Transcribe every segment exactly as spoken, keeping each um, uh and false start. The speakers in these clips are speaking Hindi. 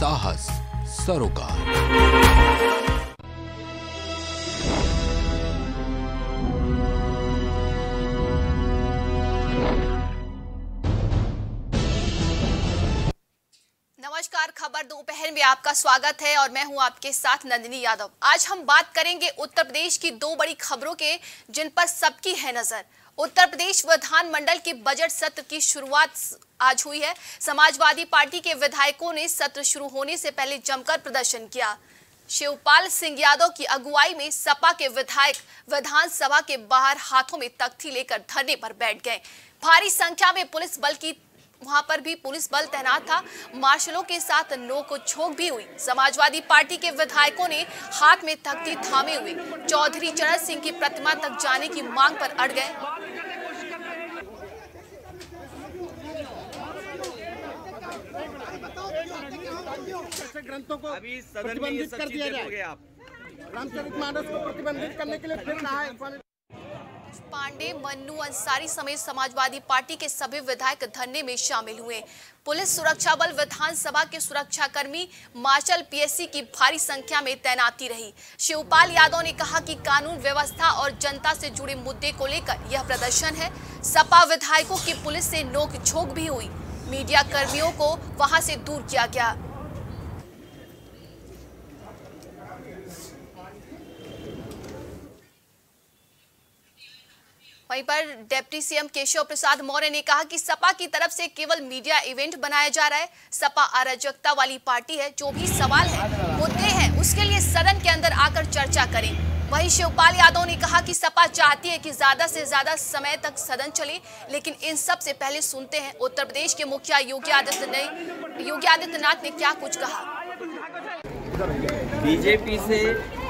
साहस सरोकार। नमस्कार, खबर दोपहर में आपका स्वागत है और मैं हूं आपके साथ नंदिनी यादव। आज हम बात करेंगे उत्तर प्रदेश की दो बड़ी खबरों के जिन पर सबकी है नजर। उत्तर प्रदेश विधानमंडल के बजट सत्र की शुरुआत आज हुई है। समाजवादी पार्टी के विधायकों ने सत्र शुरू होने से पहले जमकर प्रदर्शन किया। शिवपाल सिंह यादव की अगुवाई में सपा के विधायक विधानसभा के बाहर हाथों में तख्ती लेकर धरने पर बैठ गए। भारी संख्या में पुलिस बल की वहां पर भी पुलिस बल तैनात था। मार्शलों के साथ नोक-झोंक भी हुई। समाजवादी पार्टी के विधायकों ने हाथ में तख्ती थामे हुए चौधरी चरण सिंह की प्रतिमा तक जाने की मांग पर अड़ गए। ग्रंथों को अभी सदन में ये सब चीजें देखोगे आप। रामचरितमानस को प्रतिबंधित करने के लिए फिर कहा है। पांडे, मन्नू अंसारी समेत समाजवादी पार्टी के सभी विधायक धरने में शामिल हुए। पुलिस सुरक्षा बल विधानसभा के सुरक्षाकर्मी मार्शल पीएससी की भारी संख्या में तैनाती रही। शिवपाल यादव ने कहा कि कानून व्यवस्था और जनता से जुड़े मुद्दे को लेकर यह प्रदर्शन है। सपा विधायकों की पुलिस से नोक-झोंक भी हुई। मीडिया कर्मियों को वहां से दूर किया गया। वहीं पर डिप्टी सीएम केशव प्रसाद मौर्य ने कहा कि सपा की तरफ से केवल मीडिया इवेंट बनाया जा रहा है। सपा अराजकता वाली पार्टी है। जो भी सवाल है, मुद्दे हैं, उसके लिए सदन के अंदर आकर चर्चा करें। वहीं शिवपाल यादव ने कहा कि सपा चाहती है कि ज्यादा से ज्यादा समय तक सदन चले, लेकिन इन सब से पहले सुनते हैं उत्तर प्रदेश के मुखिया योगी आदित्यनाथ योगी आदित्यनाथ ने क्या कुछ कहा। बीजेपी से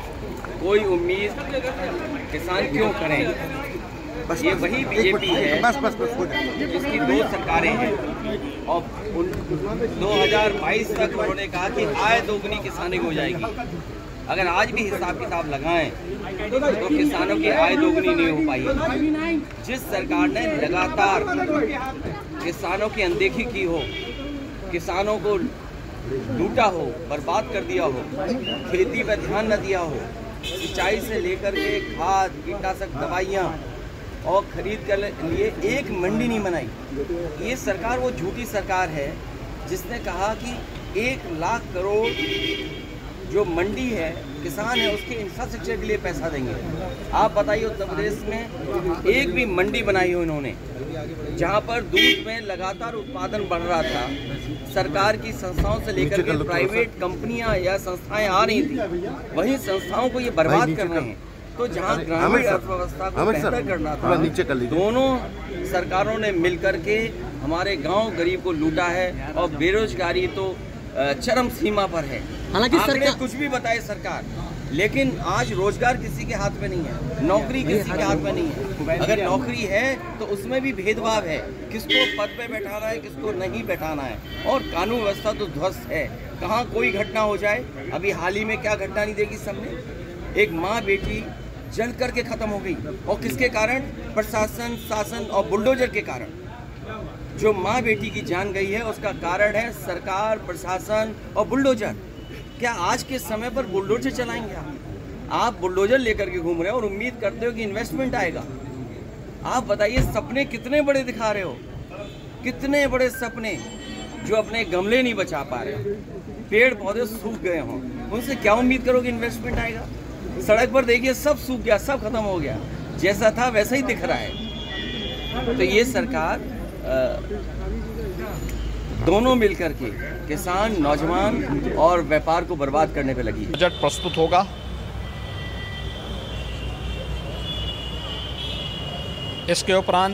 कोई उम्मीद किसान क्यों करें? ये वही बीजेपी है बस बस बस जिसकी दो सरकारें हैं और दो हज़ार बाईस तक उन्होंने कहा कि आय दोगुनी किसानी हो जाएगी। अगर आज भी हिसाब किताब लगाएं तो किसानों की आय दोगुनी नहीं हो पाई। जिस सरकार ने लगातार किसानों की अनदेखी की हो, किसानों को लूटा हो, बर्बाद कर दिया हो, खेती पर ध्यान न दिया हो, सिंचाई से लेकर के खाद, कीटनाशक दवाइयाँ और खरीद कर लिए एक मंडी नहीं बनाई। ये सरकार वो झूठी सरकार है जिसने कहा कि एक लाख करोड़ जो मंडी है, किसान है, उसके इंफ्रास्ट्रक्चर के लिए पैसा देंगे। आप बताइए उत्तर प्रदेश में एक भी मंडी बनाई हो इन्होंने जहाँ पर दूध में लगातार उत्पादन बढ़ रहा था। सरकार की संस्थाओं से लेकर के प्राइवेट कंपनियां या संस्थाएं आ रही थी, वही संस्थाओं को ये बर्बाद कर रहे हैं। तो जहाँ ग्रामीण अर्थव्यवस्था को बेहतर करना था, दोनों सरकारों ने मिलकर के हमारे गांव गरीब को लूटा है और बेरोजगारी तो चरम सीमा पर है। हालांकि सरकार कुछ भी बताए सरकार, लेकिन आज रोजगार किसी के हाथ में नहीं है, नौकरी किसी के हाथ में नहीं है। अगर नौकरी है तो उसमें भी भेदभाव है, किसको पद पे बैठाना है, किसको नहीं बैठाना है। और कानून व्यवस्था तो ध्वस्त है। कहाँ कोई घटना हो जाए, अभी हाल ही में क्या घटना नहीं देखी सबने, एक माँ बेटी जल करके खत्म हो गई। और किसके कारण? प्रशासन, शासन और बुलडोजर के कारण। जो माँ बेटी की जान गई है उसका कारण है सरकार, प्रशासन और बुलडोजर। क्या आज के समय पर बुलडोजर चलाएंगे आप? आप बुलडोजर लेकर के घूम रहे हो और उम्मीद करते हो कि इन्वेस्टमेंट आएगा। आप बताइए सपने कितने बड़े दिखा रहे हो, कितने बड़े सपने जो अपने गमले नहीं बचा पा रहे, पेड़ पौधे सूख गए हों, उनसे क्या उम्मीद करोगे इन्वेस्टमेंट आएगा? सड़क पर देखिए सब सूख गया, सब खत्म हो गया, जैसा था वैसा ही दिख रहा है। तो ये सरकार दोनों मिलकर के किसान, नौजवान और व्यापार को बर्बाद करने पे लगी है। बजट प्रस्तुत होगा। इसके उपरांत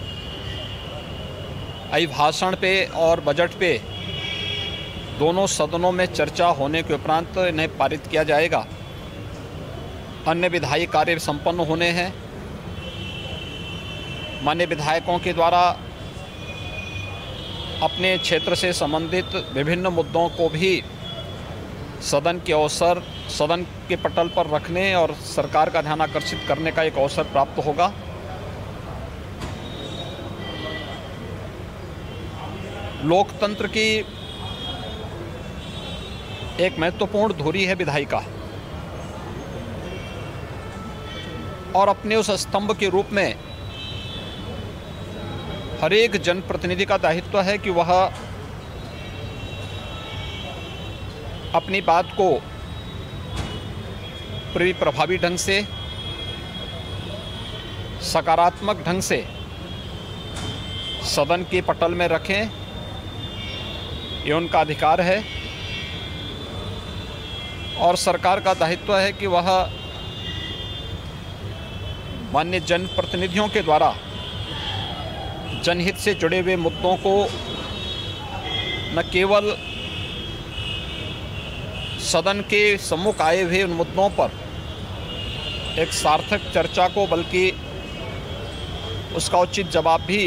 अभिभाषण पे और बजट पे दोनों सदनों में चर्चा होने के उपरांत इन्हें पारित किया जाएगा। अन्य विधायी कार्य संपन्न होने हैं। माननीय विधायकों के द्वारा अपने क्षेत्र से संबंधित विभिन्न मुद्दों को भी सदन के अवसर सदन के पटल पर रखने और सरकार का ध्यान आकर्षित करने का एक अवसर प्राप्त होगा। लोकतंत्र की एक महत्वपूर्ण धुरी है विधायिका, और अपने उस स्तंभ के रूप में हर एक जनप्रतिनिधि का दायित्व है कि वह अपनी बात को पूरी प्रभावी ढंग से, सकारात्मक ढंग से सदन के पटल में रखें। ये उनका अधिकार है और सरकार का दायित्व है कि वह माननीय जनप्रतिनिधियों के द्वारा जनहित से जुड़े हुए मुद्दों को न केवल सदन के सम्मुख आए हुए उन मुद्दों पर एक सार्थक चर्चा को, बल्कि उसका उचित जवाब भी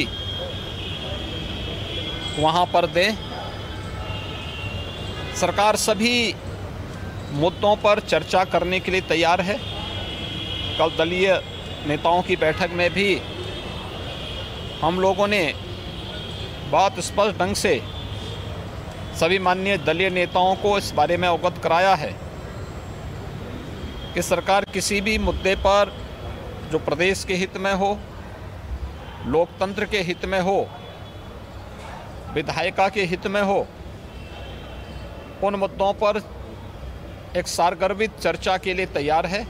वहाँ पर दें। सरकार सभी मुद्दों पर चर्चा करने के लिए तैयार है। कल दलीय नेताओं की बैठक में भी हम लोगों ने बहुत स्पष्ट ढंग से सभी माननीय दलीय नेताओं को इस बारे में अवगत कराया है कि सरकार किसी भी मुद्दे पर जो प्रदेश के हित में हो, लोकतंत्र के हित में हो, विधायिका के हित में हो, उन मुद्दों पर एक सारगर्भित चर्चा के लिए तैयार है।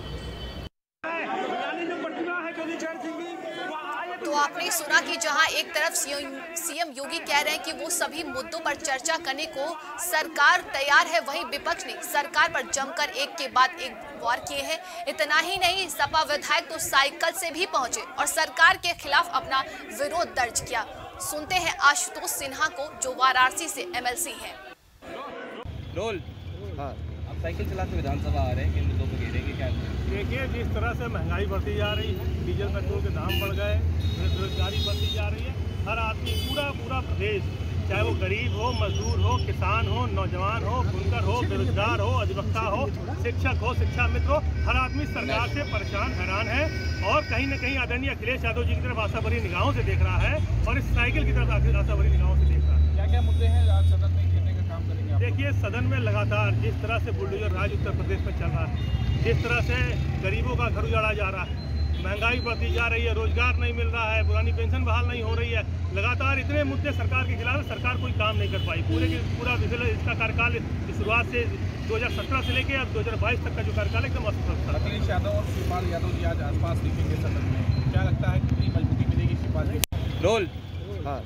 तो आपने सुना कि जहां एक तरफ सीएम योगी कह रहे हैं कि वो सभी मुद्दों पर चर्चा करने को सरकार तैयार है, वहीं विपक्ष ने सरकार पर जमकर एक के बाद एक वार किए हैं। इतना ही नहीं, सपा विधायक तो साइकिल से भी पहुंचे और सरकार के खिलाफ अपना विरोध दर्ज किया। सुनते हैं आशुतोष सिन्हा को, जो वाराणसी से एमएलसी हैं। रोल हाँ, आप साइकिल चलाते विधानसभा आ रहे हैं, किन मुद्दों पर घेरेंगे क्या? देखिए, जिस तरह से महंगाई बढ़ती जा रही है, डीजल पेट्रोल के दाम बढ़ गए, बेरोजगारी बढ़ती जा रही है, हर आदमी पूरा पूरा प्रदेश, चाहे वो गरीब हो, मजदूर हो, किसान हो, नौजवान हो, बुनकर हो, बेरोजगार हो, अधिवक्ता हो, शिक्षक हो, शिक्षा मित्र हो, हर आदमी सरकार से परेशान हैरान है और कहीं न कहीं आदरणीय अखिलेश यादव जी की तरफ आशा भरी निगाहों से देख रहा है और इस साइकिल की तरफ आशा भरी निगाहों से देख रहा है। क्या क्या मुद्दे हैं आज सदन में घेरने का काम करेंगे? देखिए, सदन में लगातार जिस तरह से बुलडोजर राज उत्तर प्रदेश में चल रहा है, जिस तरह से गरीबों का घर उजाड़ा जा रहा है, महंगाई बढ़ती जा रही है, रोजगार नहीं मिल रहा है, पुरानी पेंशन बहाल नहीं हो रही है, लगातार इतने मुद्दे सरकार के खिलाफ, सरकार कोई काम नहीं कर पाई। पूरे की पूरा इसका कार्यकाल की शुरुआत से दो हज़ार सत्रह से लेकर अब दो हज़ार बाईस तक का जो कार्यकाल एकदम असफल था। अखिलेश यादव और शिवपाल यादव जी आज आसपास दिखेंगे सदन में, क्या लगता है कितनी मजबूती मिलेगी शिवपाल जी? रोल हाँ,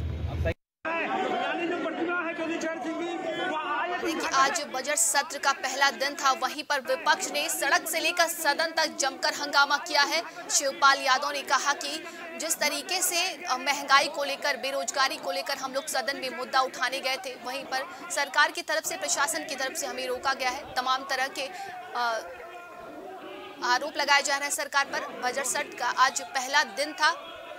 देखिए, आज बजट सत्र का पहला दिन था, वहीं पर विपक्ष ने सड़क से लेकर सदन तक जमकर हंगामा किया है। शिवपाल यादव ने कहा कि जिस तरीके से महंगाई को लेकर, बेरोजगारी को लेकर हम लोग सदन में मुद्दा उठाने गए थे, वहीं पर सरकार की तरफ से, प्रशासन की तरफ से हमें रोका गया है। तमाम तरह के आरोप लगाए जा रहे हैं सरकार पर। बजट सत्र का आज पहला दिन था।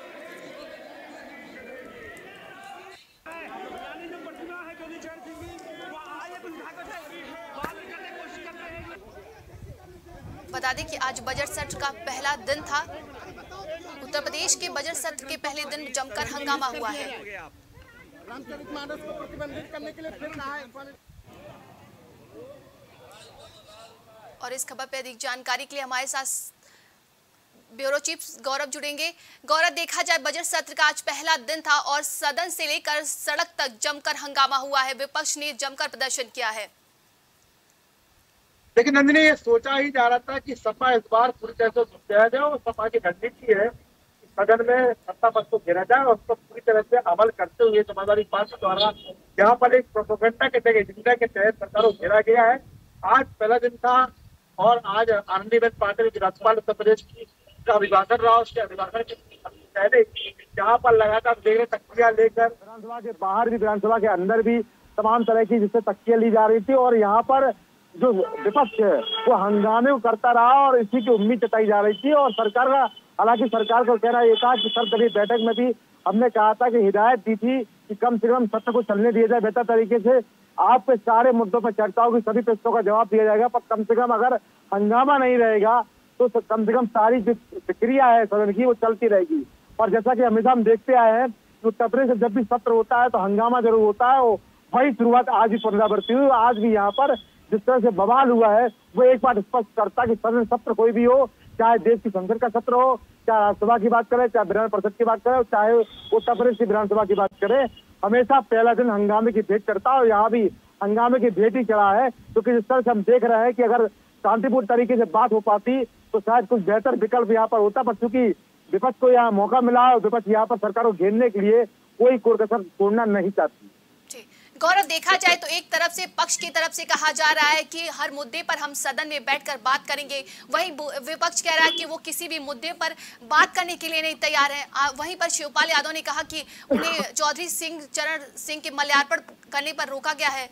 बता दें कि आज बजट सत्र का पहला दिन था। उत्तर प्रदेश के बजट सत्र के पहले दिन जमकर हंगामा हुआ है। रामचरितमानस को प्रतिबंधित करने के लिए फिर कहा है। और इस खबर पर अधिक जानकारी के लिए हमारे साथ ब्यूरो चीफ गौरव जुड़ेंगे। गौरव, देखा जाए बजट सत्र का आज पहला दिन था और सदन से लेकर सड़क तक जमकर हंगामा हुआ है, विपक्ष ने जमकर प्रदर्शन किया है। लेकिन नंदिनी, ये सोचा ही जा रहा था कि सपा इस बार पूरी तरह से सुधारा जाए और सपा की रणनीति है कि सदन में सत्ता पक्ष को घेरा जाए और उसको पूरी तरह से अमल करते हुए समाजवादी पार्टी द्वारा जहाँ पर एक प्रोपेगेंडा के तहत, एजेंडा के तहत सरकार को घेरा गया है। आज पहला दिन था और आज आनंदीबेन पाटिल की राज्यपाल उत्तर प्रदेश की का अभिभाषण रहा। उसके अभिभाषण के पहले जहाँ पर लगातार देख रहे तख्तियां लेकर विधानसभा के बाहर भी, विधानसभा के अंदर भी तमाम तरह की जिससे तख्तियां ली जा रही थी और यहाँ पर जो विपक्ष है वो हंगामे करता रहा और इसी की उम्मीद जताई जा रही थी। और सरकार का, हालांकि सरकार को कहना ये था कि सर्वदलीय बैठक में भी हमने कहा था कि हिदायत दी थी कि कम से कम सत्र को चलने दिया जाए बेहतर तरीके से, आपके सारे मुद्दों पर चर्चा होगी, सभी प्रश्नों का जवाब दिया जाएगा, पर कम से कम अगर हंगामा नहीं रहेगा तो कम से कम सारी जो प्रक्रिया है सदन की वो चलती रहेगी। और जैसा कि हमेशा हम देखते आए हैं उत्तर प्रदेश जब भी सत्र होता है तो हंगामा जरूर होता है, वही शुरुआत आज भी पुनरावृत्ति हुई। आज भी यहाँ पर जिस तरह से बवाल हुआ है वो एक बात स्पष्ट करता है कि सदन सत्र कोई भी हो, चाहे देश की संसद का सत्र हो, चाहे राज्यसभा की बात करें, चाहे विधान परिषद की बात करें, चाहे उत्तर प्रदेश की विधानसभा की बात करें, हमेशा पहला दिन हंगामे की भेंट करता है और यहाँ भी हंगामे की भेंट ही चढ़ा है। क्योंकि जिस तरह से हम देख रहे हैं कि अगर शांतिपूर्ण तरीके से बात हो पाती तो शायद कुछ बेहतर विकल्प यहाँ पर होता, पर चूंकि विपक्ष को यहाँ मौका मिला और विपक्ष यहाँ पर सरकार को घेरने के लिए कोई कोर कसर छोड़ना नहीं चाहती। गौरव, देखा जाए तो एक तरफ से पक्ष की तरफ से कहा जा रहा है कि हर मुद्दे पर हम सदन में बैठकर बात करेंगे, वहीं विपक्ष कह रहा है कि वो किसी भी मुद्दे पर बात करने के लिए नहीं तैयार है। वहीं पर शिवपाल यादव ने कहा कि उन्हें चौधरी सिंह चरण सिंह के माल्यार्पण करने पर रोका गया है।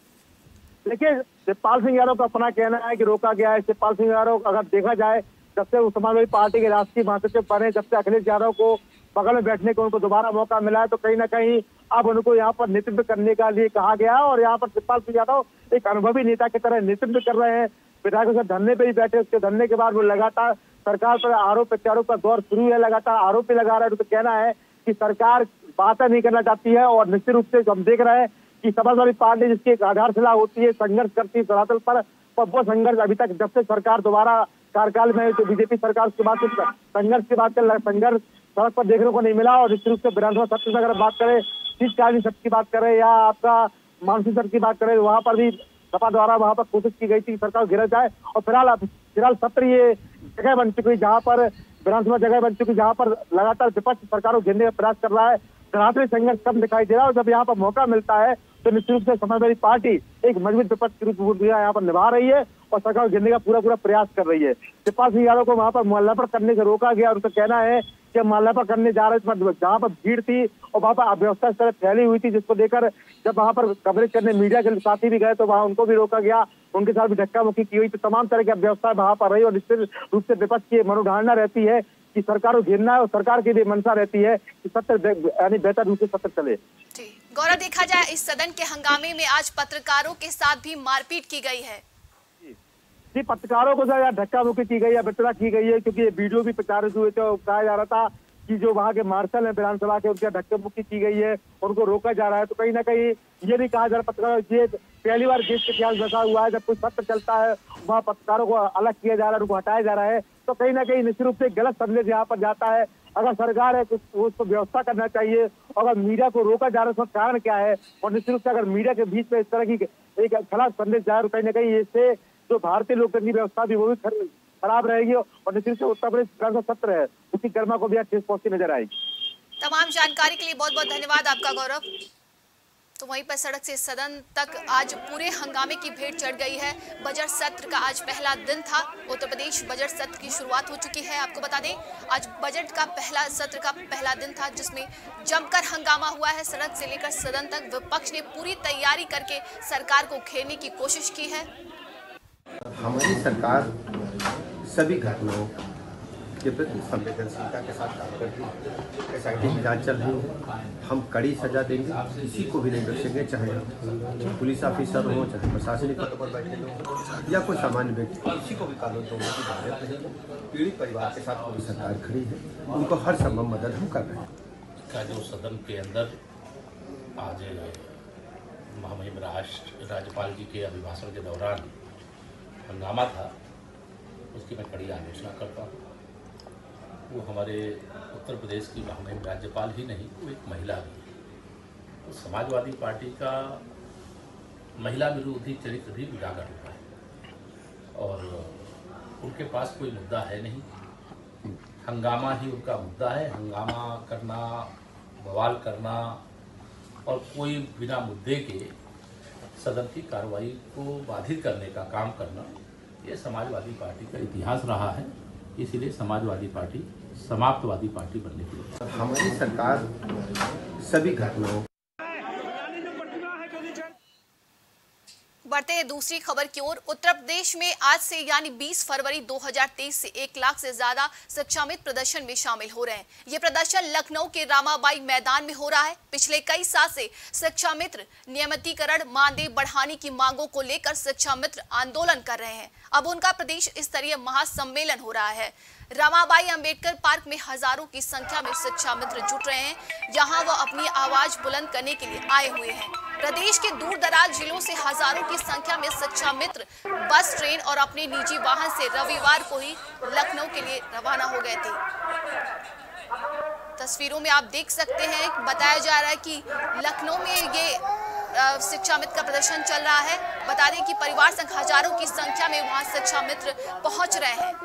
देखिए, शिवपाल सिंह यादव का अपना कहना है कि रोका गया है। शिवपाल सिंह यादव अगर देखा जाए जब से समाजवादी पार्टी के राष्ट्रीय महासचिव बने, जब से अखिलेश यादव को बगल में बैठने को उनको दोबारा मौका मिला है, तो कहीं ना कहीं अब उनको यहाँ पर नेतृत्व करने का लिए कहा गया और यहाँ पर शिवपाल सिंह यादव एक अनुभवी नेता की तरह नेतृत्व कर रहे हैं। विधायकों से धरने पे ही बैठे, उसके धरने के बाद वो लगातार सरकार पर आरोप प्रत्यारोप का दौर शुरू है, लगातार आरोप भी लगा रहे हैं। तो कहना है कि सरकार बातें नहीं करना चाहती है और निश्चित रूप से हम देख रहे हैं कि समाजवादी पार्टी जिसकी एक आधारशिला होती है, संघर्ष करती है धरातल पर, वो संघर्ष अभी तक जब से सरकार दोबारा कार्यकाल में तो बीजेपी सरकार उसके बाद संघर्ष की बात कर संघर्ष सड़क पर देखने को नहीं मिला। और निश्चित रूप से विधानसभा सत्र से अगर बात करें, शीतकालीन सत्र की बात करें या आपका मानसून सत्र की बात करें, वहां पर भी सपा द्वारा वहां पर कोशिश की गई थी कि सरकार घेरा जाए। और फिलहाल फिलहाल सत्र ये जगह बन चुकी जहां पर विधानसभा जगह बन चुकी जहां पर लगातार विपक्ष सरकार को घेरने का प्रयास कर रहा है। धरातल संघर्ष कम दिखाई दे रहा है और जब यहाँ पर मौका मिलता है तो निश्चित रूप से समाजवादी पार्टी एक मजबूत विपक्ष की भूमिका यहाँ पर निभा रही है और सरकार घेरने का पूरा पूरा प्रयास कर रही है। शिवपाल सिंह यादव को वहां पर माल्यार्पण करने से रोका गया और उनका कहना है कि माल्यार्पण करने जा रहे थे, जहाँ पर भीड़ थी और वहां पर अव्यवस्था इस तरह फैली हुई थी, जिसको लेकर जब वहां पर कवरेज करने मीडिया के साथी भी गए तो वहां उनको भी रोका गया, उनके साथ भी धक्का मुक्की की हुई। तो तमाम तरह की अव्यवस्था वहां पर रही और निश्चित रूप से विपक्ष की मनोधारणा रहती है कि सरकार को घेरना है और सरकार की भी मंशा रहती है कि सत्र यानी बेहतर रूप से सत्र चले। गौरव, देखा जाए इस सदन के हंगामे में आज पत्रकारों के साथ भी मारपीट की गई है। जी, पत्रकारों को धक्का मुक्की की गई है, वितरा की गई है, क्योंकि ये वीडियो भी प्रचारित हुए थे और कहा जा रहा था कि जो वहाँ के मार्शल है विधानसभा के, उनके धक्का मुक्की की गई है, उनको रोका जा रहा है। तो कहीं ना कहीं ये नहीं कहा जा रहा पत्रकार, ये पहली बार देश के इतिहास बसा हुआ है जब कोई सत्र चलता है वहाँ पत्रकारों को अलग किया जा रहा है, उनको हटाया जा रहा है। तो कहीं ना कहीं निश्चित रूप से गलत संदेश यहाँ पर जाता है। अगर सरकार है तो उसको व्यवस्था करना चाहिए और अगर मीडिया को रोका जा रहा है उसका कारण क्या है, और निश्चित रूप से अगर मीडिया के बीच में इस तरह की एक खराब संदेश जाए तो कहीं ना कहीं इससे जो भारतीय लोकतंत्र की व्यवस्था भी वो भी खराब रहेगी और निश्चित से उत्तर प्रदेश का सत्र है उसकी गर्मा को भी ठेस पहुंचती नजर आएगी। तमाम जानकारी के लिए बहुत बहुत धन्यवाद आपका गौरव। तो वहीं पर सड़क से सदन तक आज पूरे हंगामे की भेंट चढ़ गई है। बजट सत्र का आज पहला दिन था। उत्तर प्रदेश बजट सत्र की शुरुआत हो चुकी है। आपको बता दें आज बजट का पहला सत्र का पहला दिन था जिसमें जमकर हंगामा हुआ है। सड़क से लेकर सदन तक विपक्ष ने पूरी तैयारी करके सरकार को घेरने की कोशिश की है। हमारी सरकार सभी घटनाओं के प्रति संवेदनशीलता के साथ काम करती है। एस आई टी की जाँच चल रही है, हम कड़ी सजा देंगे, किसी को भी नहीं बख्शेंगे, चाहे पुलिस ऑफिसर हो, चाहे प्रशासनिक पदों पर बैठे लोग या कोई सामान्य व्यक्ति, किसी को भी कानून तोड़ने की बात रहेगी। पीड़ित परिवार के साथ पूरी सरकार खड़ी है, उनको हर संभव मदद हम कर रहे हैं। का जो सदन के अंदर आज महामहिम राष्ट्र राज्यपाल जी के अभिभाषण के दौरान हंगामा था, उसकी मैं कड़ी आलोचना करता हूँ। वो हमारे उत्तर प्रदेश की महामहिम राज्यपाल ही नहीं, वो एक महिला भी है। तो समाजवादी पार्टी का महिला विरोधी चरित्र भी उजागर हुआ है और उनके पास कोई मुद्दा है नहीं, हंगामा ही उनका मुद्दा है। हंगामा करना, बवाल करना और कोई बिना मुद्दे के सदन की कार्रवाई को बाधित करने का काम करना, ये समाजवादी पार्टी का इतिहास रहा है। इसीलिए समाजवादी पार्टी समाप्तवादी पार्टी बनने के लिए हमारी सरकार सभी घटनाओं। बढ़ते हैं दूसरी खबर की ओर। उत्तर प्रदेश में आज से यानी बीस फरवरी दो हज़ार तेईस से एक लाख से ज्यादा शिक्षामित्र प्रदर्शन में शामिल हो रहे हैं। ये प्रदर्शन लखनऊ के रामाबाई मैदान में हो रहा है। पिछले कई साल से शिक्षामित्र नियमितीकरण मानदेय बढ़ाने की मांगों को लेकर शिक्षामित्र आंदोलन कर रहे हैं। अब उनका प्रदेश स्तरीय महासम्मेलन हो रहा है। रमाबाई अंबेडकर पार्क में हजारों की संख्या में शिक्षा मित्र जुट रहे हैं। यहाँ वो अपनी आवाज बुलंद करने के लिए आए हुए हैं। प्रदेश के दूर दराज जिलों से हजारों की संख्या में शिक्षा मित्र बस, ट्रेन और अपने निजी वाहन से रविवार को ही लखनऊ के लिए रवाना हो गए थे। तस्वीरों में आप देख सकते हैं, बताया जा रहा है कि लखनऊ में ये शिक्षा मित्र का प्रदर्शन चल रहा है। बता दें कि परिवार संघ हजारों की संख्या में वहां शिक्षा मित्र पहुंच रहे हैं।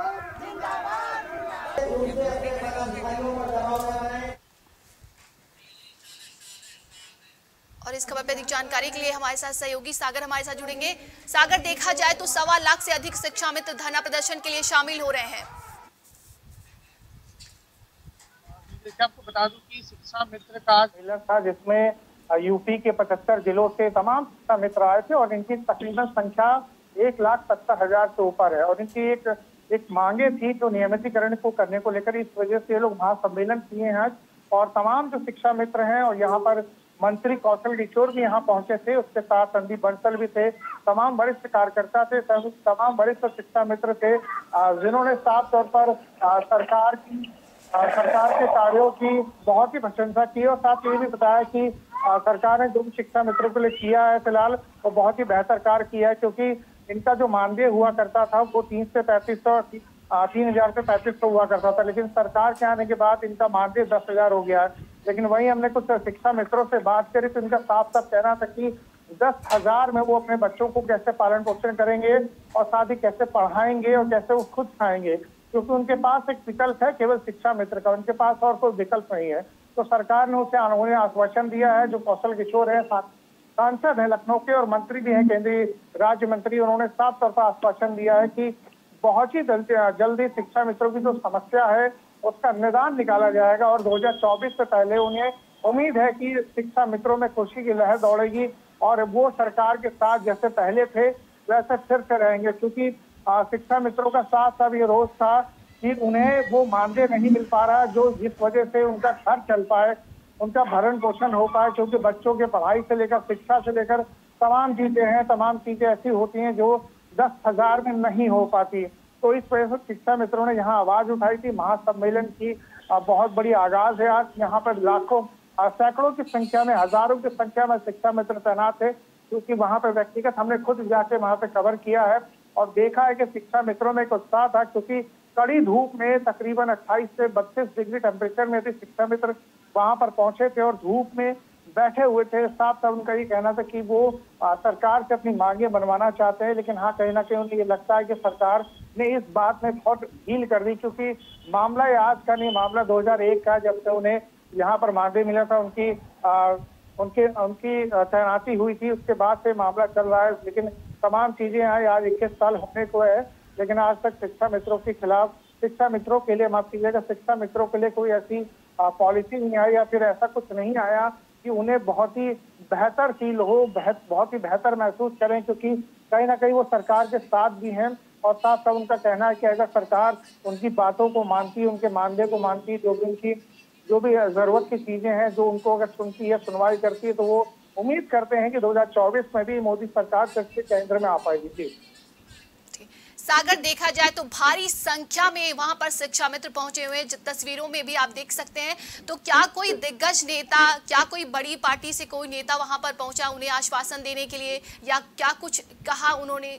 और इस खबर पर अधिक जानकारी के लिए हमारे साथ सहयोगी सागर हमारे साथ जुड़ेंगे। सागर, देखा जाए तो सवा लाख से अधिक शिक्षा मित्र धरना प्रदर्शन के लिए शामिल हो रहे हैं। आपको बता दूं कि शिक्षा मित्र का सम्मेलन था जिसमें यूपी के पचहत्तर जिलों से तमाम शिक्षा मित्र आए थे और इनकी तकरीबन संख्या एक लाख सत्तर हजार से ऊपर है। और इनकी एक एक मांगे थी जो नियमितीकरण को करने को लेकर, इस वजह से ये लोग महासम्मेलन किए हैं। और तमाम जो शिक्षा मित्र हैं, और यहाँ पर मंत्री कौशल किशोर भी यहाँ पहुंचे थे, उसके साथ संदीप बंसल भी थे, तमाम वरिष्ठ कार्यकर्ता थे, तमाम वरिष्ठ शिक्षा मित्र थे, जिन्होंने साफ तौर पर सरकार की सरकार के कार्यों की बहुत ही प्रशंसा की और साथ ये भी बताया कि सरकार ने जो शिक्षा मित्रों के लिए किया है फिलहाल वो बहुत ही बेहतर कार्य किया है, क्योंकि इनका जो मानदेय हुआ करता था वो तीन से पैंतीस सौ तीन हजार से पैंतीस सौ हुआ करता था, लेकिन सरकार के आने के बाद इनका मानदेय दस हजार हो गया है। लेकिन वहीं हमने कुछ शिक्षा मित्रों से बात करी तो इनका साफ साफ कहना था कि दस हजार में वो अपने बच्चों को कैसे पालन पोषण करेंगे और साथ ही कैसे पढ़ाएंगे और कैसे वो खुद खाएंगे, क्योंकि उनके पास एक विकल्प है केवल शिक्षा मित्र का, उनके पास और कोई विकल्प नहीं है। तो सरकार ने उसे उन्हें आश्वासन दिया है। जो कौशल किशोर है, सांसद है लखनऊ के और मंत्री भी हैं, केंद्रीय राज्य मंत्री, उन्होंने साफ तौर पर आश्वासन दिया है कि बहुत ही जल्दी शिक्षा मित्रों की जो समस्या है उसका निदान निकाला जाएगा और दो हजार चौबीस से पहले उन्हें उम्मीद है कि शिक्षा मित्रों में खुशी की लहर दौड़ेगी और वो सरकार के साथ जैसे पहले थे वैसे फिर से रहेंगे, क्योंकि शिक्षा मित्रों का साथ साथ ये रोज था कि उन्हें वो मानदेय नहीं मिल पा रहा जो जिस वजह से उनका घर चल पाए, उनका भरण पोषण हो पाए, क्योंकि बच्चों के पढ़ाई से लेकर शिक्षा से लेकर तमाम चीजें हैं, तमाम चीजें ऐसी होती हैं जो दस हजार में नहीं हो पाती। तो इस वजह से शिक्षा मित्रों ने यहाँ आवाज उठाई थी। महासम्मेलन की बहुत बड़ी आगाज है आज। यहाँ पर लाखों सैकड़ों की संख्या में, हजारों की संख्या में शिक्षा मित्र तैनात है, क्योंकि वहाँ पर व्यक्तिगत हमने खुद जाके वहाँ पे कवर किया है और देखा है कि शिक्षा मित्रों में एक उत्साह था, क्योंकि कड़ी धूप में तकरीबन अट्ठाईस से बत्तीस डिग्री टेम्परेचर में भी शिक्षा मित्र वहां पर पहुंचे थे और धूप में बैठे हुए थे। साफ साफ उनका ये कहना था कि वो आ, सरकार से अपनी मांगे बनवाना चाहते हैं, लेकिन हाँ कहीं ना कहीं उन्हें ये लगता है कि सरकार ने इस बात में बहुत ढील कर दी, क्योंकि मामला ये आज का नहीं, मामला दो हजार एक का, जब से उन्हें यहाँ पर मानदेय मिला था, उनकी आ, उनके उनकी तैनाती हुई थी, उसके बाद से मामला चल रहा है। लेकिन तमाम चीजें हैं, आज इक्कीस साल होने को है, लेकिन आज तक शिक्षा मित्रों के खिलाफ, शिक्षा मित्रों के लिए माफ कीजिएगा, शिक्षा मित्रों के लिए कोई ऐसी पॉलिसी नहीं आई या फिर ऐसा कुछ नहीं आया कि उन्हें बहुत ही बेहतर फील हो, बहुत ही बेहतर महसूस करें, क्योंकि कहीं ना कहीं वो सरकार के साथ भी हैं और साथ साथ उनका कहना है कि अगर सरकार उनकी बातों को मानती है, उनके मानदेय को मानती है, जो भी उनकी जो भी जरूरत की चीजें हैं जो उनको अगर सुनती है, सुनवाई करती है, तो वो उम्मीद करते हैं कि दो हजार चौबीस में भी मोदी सरकार चर्चा के केंद्र में आ पाएगी। जी सागर, देखा जाए तो भारी संख्या में वहां पर शिक्षा मित्र पहुंचे हुए, तस्वीरों में भी आप देख सकते हैं। तो क्या कोई दिग्गज नेता, क्या कोई बड़ी पार्टी से कोई नेता वहां पर पहुंचा उन्हें आश्वासन देने के लिए, या क्या कुछ कहा उन्होंने?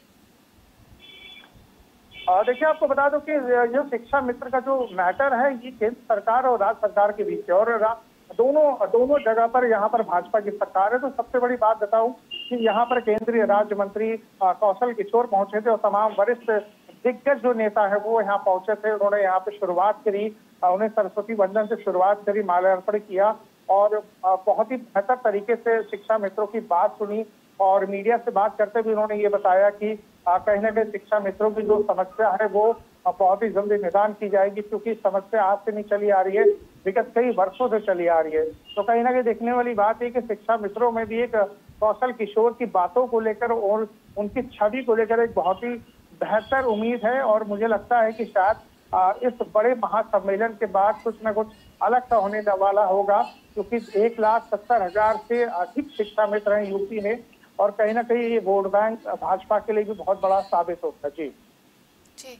देखिए, आपको बता दो कि जो शिक्षा मित्र का जो मैटर है ये केंद्र सरकार और राज्य सरकार के बीच है और दोनों दोनों जगह पर यहाँ पर भाजपा की सरकार है। तो सबसे बड़ी बात बताऊं कि यहाँ पर केंद्रीय राज्य मंत्री कौशल किशोर पहुंचे थे और तमाम वरिष्ठ दिग्गज जो नेता है वो यहाँ पहुंचे थे। उन्होंने यहाँ पे शुरुआत करी, उन्हें सरस्वती वंदन से शुरुआत करी, माल्यार्पण किया और बहुत ही बेहतर तरीके से शिक्षा मित्रों की बात सुनी और मीडिया से बात करते हुए उन्होंने ये बताया कि कहीं ना कहीं शिक्षा मित्रों की जो समस्या है वो बहुत ही जल्दी निदान की जाएगी, क्योंकि समस्या आज से नहीं चली आ रही है, विगत कई वर्षों से चली आ रही है। तो कहीं ना कहीं देखने वाली बात है कि शिक्षा मित्रों में भी एक कौशल किशोर की बातों को लेकर और उनकी छवि को लेकर एक बहुत ही बेहतर उम्मीद है और मुझे लगता है कि शायद इस बड़े महासम्मेलन के बाद कुछ न कुछ अलग सा होने वाला होगा, क्योंकि एक लाख सत्तर हजार से अधिक शिक्षा मित्र हैं यूपी में और कहीं ना कहीं ये वोट बैंक भाजपा के लिए भी बहुत बड़ा साबित होता है। जी जी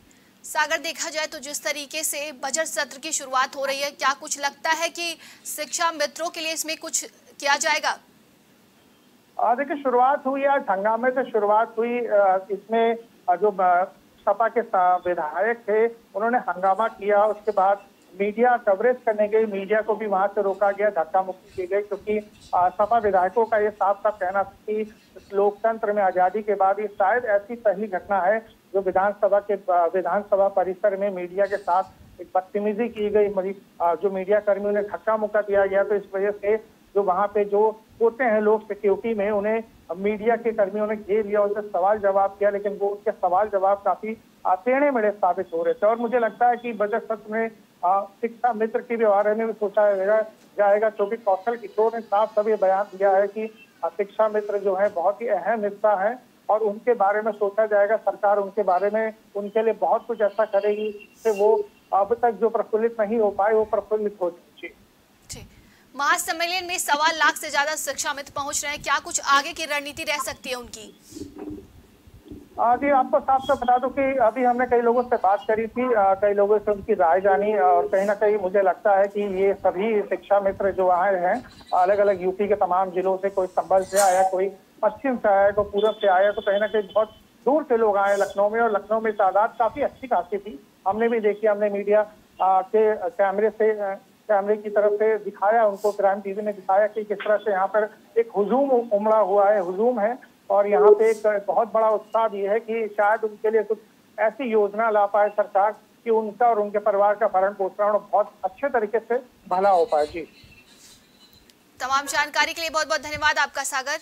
सागर, देखा जाए तो जिस तरीके से बजट सत्र की शुरुआत हो रही है, क्या कुछ लगता है कि शिक्षा मित्रों के लिए इसमें कुछ किया जाएगा? देखिए, शुरुआत हुई आज हंगामे से शुरुआत हुई। इसमें जो सपा के विधायक थे उन्होंने हंगामा किया, उसके बाद मीडिया कवरेज करने गई, मीडिया को भी वहां से रोका गया, धक्का मुक्की की गई, क्योंकि सपा विधायकों का ये साफ साफ कहना था कि लोकतंत्र में आजादी के बाद ये शायद ऐसी पहली घटना है जो विधानसभा के विधानसभा परिसर में मीडिया के साथ एक बदतमीजी की गई, जो मीडिया कर्मियों ने धक्का मुक्का दिया गया। तो इस वजह से जो वहां पे जो होते हैं लोग सिक्योरिटी में, उन्हें मीडिया के कर्मियों ने घेर लिया, उनसे सवाल जवाब किया, लेकिन वो उनके सवाल जवाब काफी टेढ़े मेढ़े साबित हो रहे थे। और मुझे लगता है कि बजट सत्र में शिक्षा मित्र के भी बारे में भी सोचा जाएगा, क्योंकि कौशल किशोर ने साफ सभी बयान दिया है कि शिक्षा मित्र जो है बहुत ही अहम हिस्सा है और उनके बारे में सोचा जाएगा। सरकार उनके बारे में उनके लिए बहुत कुछ ऐसा करेगी जिससे वो अब तक जो प्रफुल्लित नहीं हो पाए वो प्रफुल्लित हो चुके। महासम्मेलन में सवा लाख से ज्यादा शिक्षा मित्र पहुंच रहे हैं, क्या कुछ आगे की रणनीति रह सकती है उनकी? जी, आपको साफ साफ बता दूं कि अभी हमने कई लोगों से बात करी थी, कई लोगों से उनकी राय जानी, और कहीं ना कहीं मुझे लगता है कि ये सभी शिक्षा मित्र जो आए हैं अलग अलग यूपी के तमाम जिलों से, कोई संभल से आया, कोई पश्चिम से आया, कोई पूरब से आया, तो कहीं ना कहीं बहुत दूर से लोग आए लखनऊ में, और लखनऊ में तादाद काफी अच्छी खासी थी। हमने भी देखी, हमने मीडिया के कैमरे से कैमरे की तरफ से दिखाया, उनको क्राइम टीवी ने दिखाया कि किस तरह से यहाँ पर एक हुजूम उमड़ा हुआ है, हुजूम है, और यहाँ पे एक बहुत बड़ा उत्साह भी है कि शायद उनके लिए कुछ ऐसी योजना ला पाए सरकार कि उनका और उनके परिवार का भरण पोषण बहुत अच्छे तरीके से भला हो पाए। जी, तमाम जानकारी के लिए बहुत बहुत धन्यवाद आपका सागर।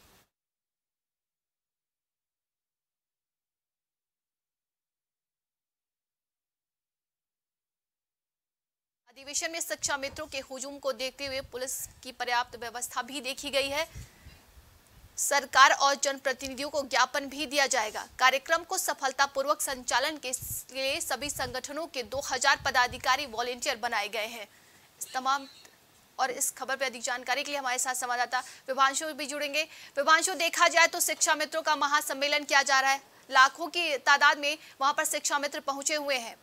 अधिवेशन में शिक्षा मित्रों के हुजूम को देखते हुए पुलिस की पर्याप्त व्यवस्था भी देखी गई है। सरकार और जनप्रतिनिधियों को ज्ञापन भी दिया जाएगा। कार्यक्रम को सफलतापूर्वक संचालन के लिए सभी संगठनों के दो हज़ार पदाधिकारी वॉलेंटियर बनाए गए हैं। इस तमाम और इस खबर पर अधिक जानकारी के लिए हमारे साथ संवाददाता विभांशु भी जुड़ेंगे। विभांशु, देखा जाए तो शिक्षा मित्रों का महासम्मेलन किया जा रहा है, लाखों की तादाद में वहां पर शिक्षा मित्र पहुंचे हुए हैं।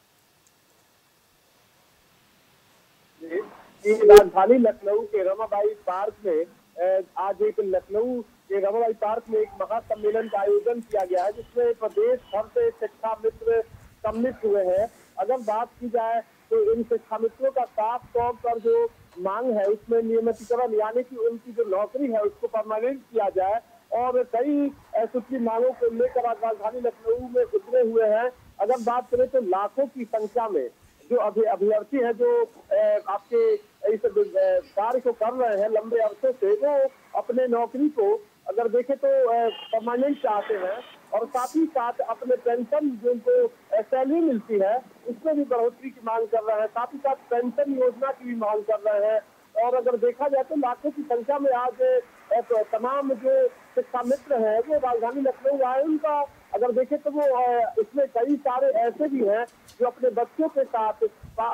राजधानी लखनऊ के रमाबाई पार्क में आज एक लखनऊ के रमाबाई पार्क में एक महासम्मेलन का आयोजन किया गया है, जिसमें प्रदेश भर से शिक्षा मित्र सम्मिलित हुए हैं। अगर बात की जाए तो इन शिक्षा मित्रों का साफ तौर पर जो मांग है उसमें नियमितीकरण, यानी कि उनकी जो नौकरी है उसको परमानेंट किया जाए, और कई सूची मांगों को लेकर आज राजधानी लखनऊ में उतरे हुए हैं। अगर बात करें तो लाखों की संख्या में जो अभी अभ्यर्थी है जो आपके इस कार्य को कर रहे हैं लंबे अरसे से, वो अपने नौकरी को अगर देखें तो परमानेंट चाहते हैं, और साथ ही साथ अपने पेंशन जो उनको सैलरी मिलती है उसमें भी बढ़ोतरी की मांग कर रहे हैं, साथ ही साथ पेंशन योजना की भी मांग कर रहे हैं। और अगर देखा जाए तो लाखों की संख्या में आज तमाम जो शिक्षा मित्र हैं वो राजधानी लखनऊ आए। उनका अगर देखें तो वो इसमें कई सारे ऐसे भी हैं जो अपने बच्चों के साथ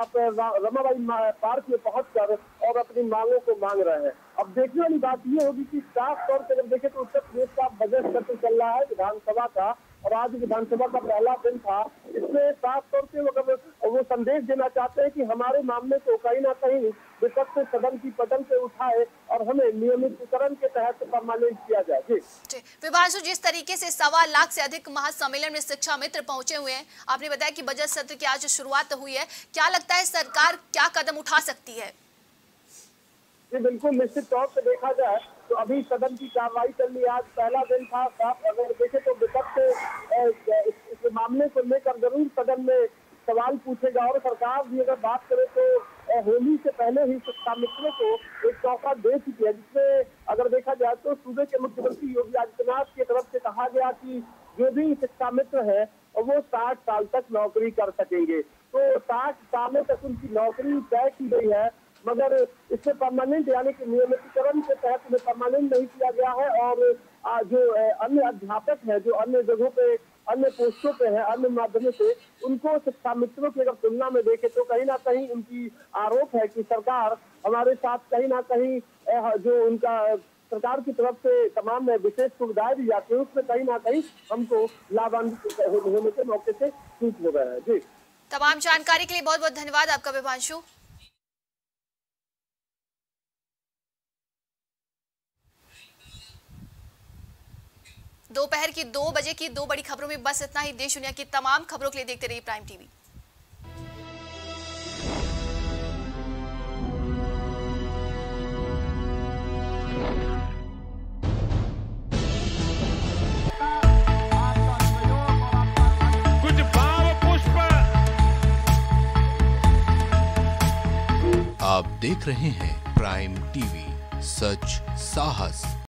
रमाबाई पार्क में पहुंचकर और अपनी मांगों को मांग रहे हैं। अब देखने वाली बात ये होगी कि साफ तौर पर अगर देखें तो उत्तर प्रदेश का बजट सत्र चल रहा है विधानसभा का, और आज विधानसभा का पहला दिन था। इसमें साफ तौर पे अगर वो संदेश देना चाहते हैं कि हमारे मामले को कहीं ना कहीं विपक्ष सदन की पटल पे उठाए और हमें नियमितीकरण के तहत परमानेंट किया जाए। जी विभांशु, जिस तरीके से सवा लाख से अधिक महासम्मेलन में शिक्षा मित्र पहुंचे हुए हैं, आपने बताया कि बजट सत्र की आज शुरुआत हुई है, क्या लगता है सरकार क्या कदम उठा सकती है? जी बिल्कुल, निश्चित तौर से देखा जाए तो अभी सदन की कार्रवाई चल रही है, आज पहला दिन था। अगर देखें तो विपक्ष इस मामले को लेकर जरूर सदन में सवाल पूछेगा, और सरकार भी अगर बात करे तो होली से पहले ही शिक्षा मित्रों को एक तोहफा दे चुकी है, जिसमें अगर देखा जाए तो सूबे के मुख्यमंत्री योगी आदित्यनाथ की तरफ से कहा गया कि जो भी शिक्षा मित्र है वो साठ साल तक नौकरी कर सकेंगे। तो साठ सालों तक उनकी नौकरी तय की गई है, मगर इससे परमानेंट यानी कि नियमितीकरण के तहत उन्हें परमानेंट नहीं किया गया है। और जो अन्य अध्यापक हैं जो अन्य जगहों पे अन्य पोस्टों पे हैं अन्य माध्यमों से, उनको शिक्षा मित्रों की अगर तुलना में देखें तो कहीं ना कहीं उनकी आरोप है कि सरकार हमारे साथ कहीं ना कहीं जो उनका सरकार की तरफ से तमाम विशेष सुविधाएं दी जाती है, उसमें कहीं ना कहीं हमको लाभान्वित होने के मौके से चूक हो गया है। जी, तमाम जानकारी के लिए बहुत बहुत धन्यवाद आपका विभांशु। दोपहर की दो बजे की दो बड़ी खबरों में बस इतना ही। देश दुनिया की तमाम खबरों के लिए देखते रहिए प्राइम टीवी। कुछ भाव पुष्प। आप देख रहे हैं प्राइम टीवी, सच साहस